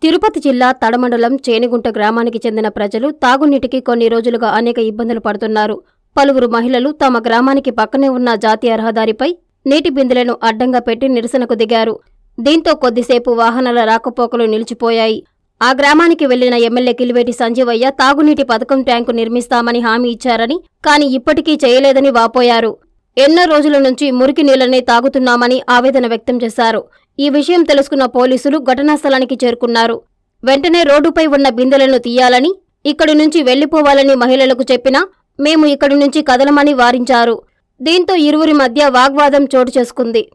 తిరుపతి జిల్లా తడమండలం చేనిగుంట గ్రామానికి చెందిన ప్రజలు తాగునీటికి కొన్ని రోజులుగా అనేక ఇబ్బందులు పడుతున్నారు. పలువురు మహిళలు తమ గ్రామానికి పక్కనే ఉన్న జాతీయ రహదారిపై నీటి బిందెలను అడ్డంగా పెట్టి నిరసనకు దిగారు. దీంతో కొద్దిసేపు వాహనాల రాకపోకలు నిలిచిపోయాయి. ఆ గ్రామానికి వెళ్లిన ఎమ్మెల్యే కిలివేటి సంజీవయ్య తాగునీటి పథకం ట్యాంకు నిర్మిస్తామని హామీ ఇచ్చారని, కానీ ఇప్పటికీ చేయలేదని వాపోయారు. ఎన్నో రోజుల నుంచి మురికి నీళ్లనే తాగుతున్నామని ఆవేదన వ్యక్తం చేశారు. ఈ విషయం తెలుసుకున్న పోలీసులు ఘటనా స్థలానికి చేరుకున్నారు. వెంటనే రోడ్డుపై ఉన్న బిందెలను తీయాలని, ఇక్కడి నుంచి వెళ్లిపోవాలని మహిళలకు చెప్పినా మేము ఇక్కడి నుంచి కదలమని వారించారు. దీంతో ఇరువురి మధ్య వాగ్వాదం చోటు చేసుకుంది.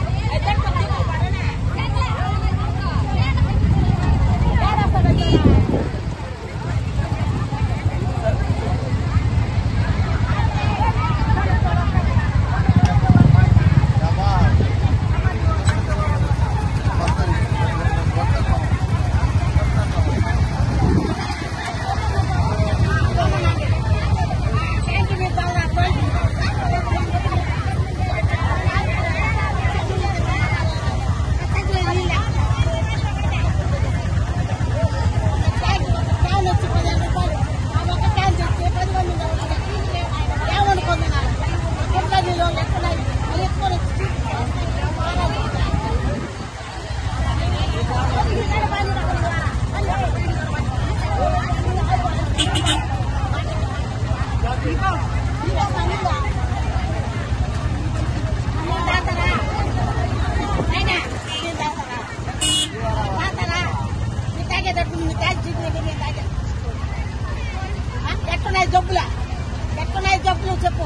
చెప్పు.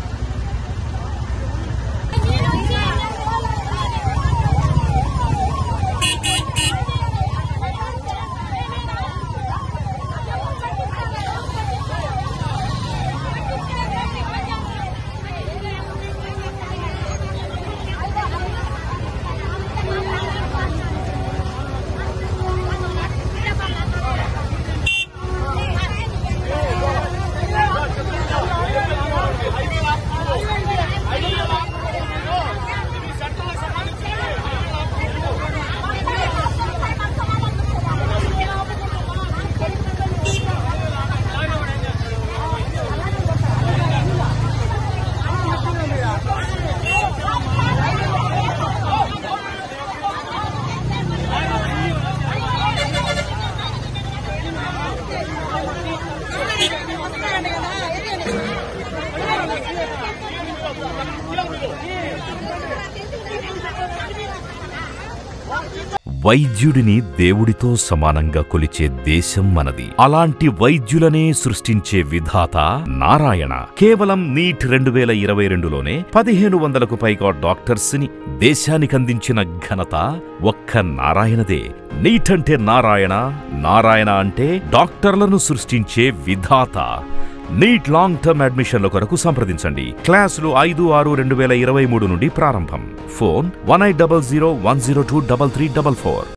వైద్యుడిని దేవుడితో సమానంగా కొలిచే దేశం మనది. అలాంటి వైద్యులనే సృష్టించే విధాత నారాయణ. కేవలం నీట్ 2022లోనే 1500కు పైగా డాక్టర్స్ ని దేశానికందించిన ఘనత ఒక్క నారాయణదే. నీట్ అంటే నారాయణ, నారాయణ అంటే డాక్టర్లను సృష్టించే విధాత. నీట్ లాంగ్ టర్మ్ అడ్మిషన్ల కొరకు సంప్రదించండి. క్లాసులు 5/6/2023 నుండి ప్రారంభం. ఫోన్ 1800 102 3344.